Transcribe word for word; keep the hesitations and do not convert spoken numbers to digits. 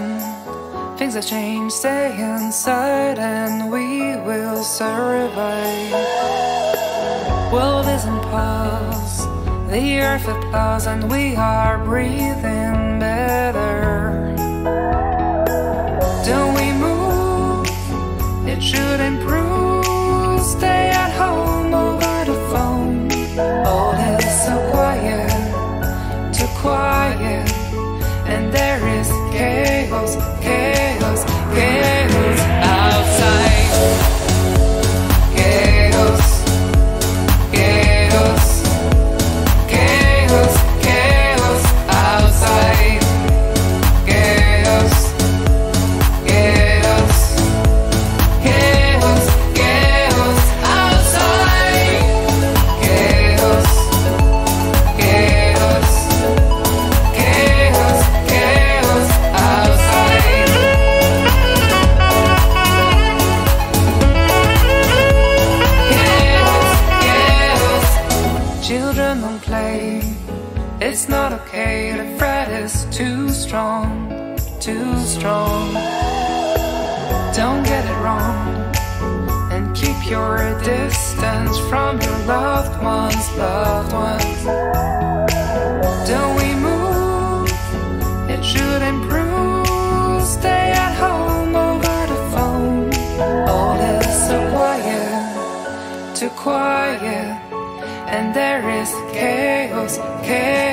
Things have changed, stay inside and we will survive. World is in pause, the earth applauds and we are breathing better. Don't we move, it should improve. Stay at home over the phone. All is so quiet, too quiet. And there is chaos, chaos, chaos outside. Chaos, chaos, chaos, chaos outside. Chaos, chaos, chaos, chaos outside. Chaos, chaos, chaos, chaos outside. Chaos, chaos. Children don't play, it's not okay. The threat is too strong, too strong. Don't get it wrong, and keep your distance from your loved ones, loved ones. Don't we move, it should improve. Stay at home over the phone. All is so quiet, too quiet. And there is chaos, chaos.